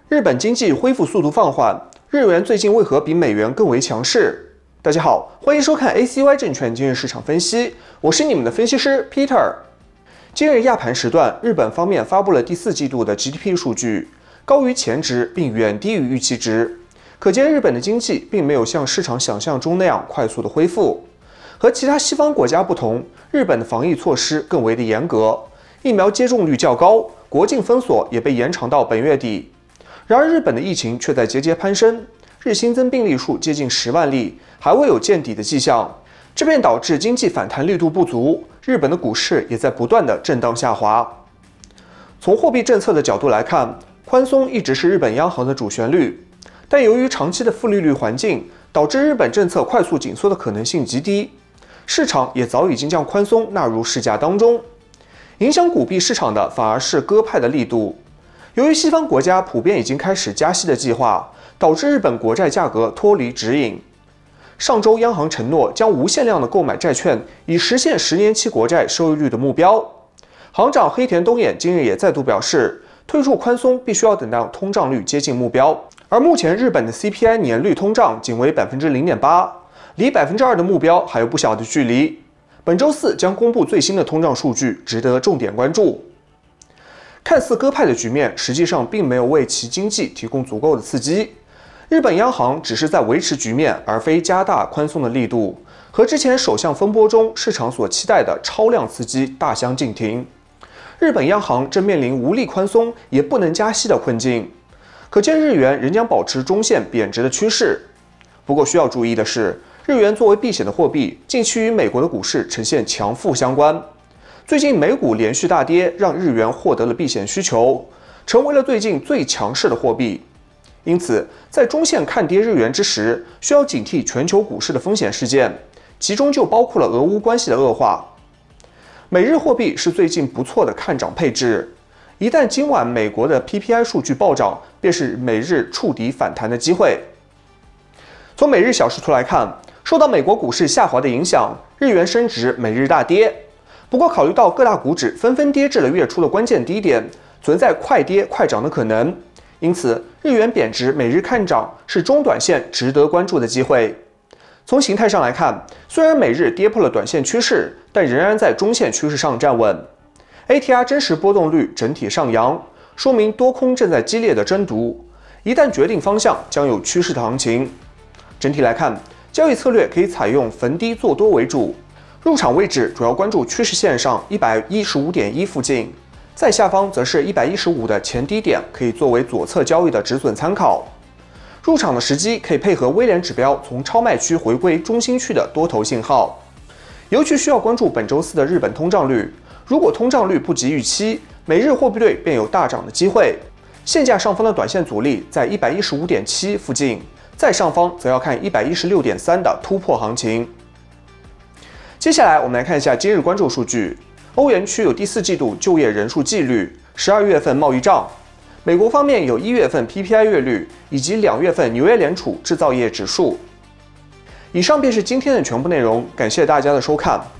日本经济恢复速度放缓，日元最近为何比美元更为强势？大家好，欢迎收看 ACY 证券今日市场分析，我是你们的分析师 Peter。今日亚盘时段，日本方面发布了第4季度的 GDP 数据，高于前值并远低于预期值，可见日本的经济并没有像市场想象中那样快速的恢复。和其他西方国家不同，日本的防疫措施更为的严格，疫苗接种率较高，国境封锁也被延长到本月底。然而，日本的疫情却在节节攀升，日新增病例数接近10万例，还未有见底的迹象。这便导致经济反弹力度不足，日本的股市也在不断的震荡下滑。从货币政策的角度来看，宽松一直是日本央行的主旋律，但由于长期的负利率环境，导致日本政策快速紧缩的可能性极低，市场也早已经将宽松纳入市价当中。影响股币市场的反而是鸽派的力度。由于西方国家普遍已经开始加息的计划，导致日本国债价格脱离指引。上周央行承诺将无限量的购买债券，以实现10年期国债收益率的目标。行长黑田东彦今日也再度表示，退出宽松必须要等到通胀率接近目标。而目前日本的 CPI 年率通胀仅为 0.8%， 离 2% 的目标还有不小的距离。本周4将公布最新的通胀数据，值得重点关注。看似鸽派的局面，实际上并没有为其经济提供足够的刺激。日本央行只是在维持局面，而非加大宽松的力度，和之前首相风波中市场所期待的超量刺激大相径庭。日本央行正面临无力宽松也不能加息的困境，可见日元仍将保持中线贬值的趋势。不过需要注意的是，日元作为避险的货币，近期与美国的股市呈现强负相关。最近美股连续大跌，让日元获得了避险需求，成为了最近最强势的货币。因此，在中线看跌日元之时，需要警惕全球股市的风险事件，其中就包括了俄乌关系的恶化。美日货币是最近不错的看涨配置，一旦今晚美国的 PPI 数据暴涨，便是美日触底反弹的机会。从每日小时图来看，受到美国股市下滑的影响，日元升值，美日大跌。不过，考虑到各大股指纷纷跌至了月初的关键低点，存在快跌快涨的可能，因此日元贬值，美日看涨是中短线值得关注的机会。从形态上来看，虽然美日跌破了短线趋势，但仍然在中线趋势上站稳。ATR 真实波动率整体上扬，说明多空正在激烈的争夺。一旦决定方向，将有趋势的行情。整体来看，交易策略可以采用逢低做多为主。入场位置主要关注趋势线上 115.1 附近，在下方则是115的前低点，可以作为左侧交易的止损参考。入场的时机可以配合威廉指标从超卖区回归中心区的多头信号，尤其需要关注本周4的日本通胀率。如果通胀率不及预期，美日货币对便有大涨的机会。现价上方的短线阻力在115.7附近，再上方则要看116.3的突破行情。接下来我们来看一下今日关注数据。欧元区有第4季度就业人数季率、12月份贸易账；美国方面有1月份 PPI 月率以及2月份纽约联储制造业指数。以上便是今天的全部内容，感谢大家的收看。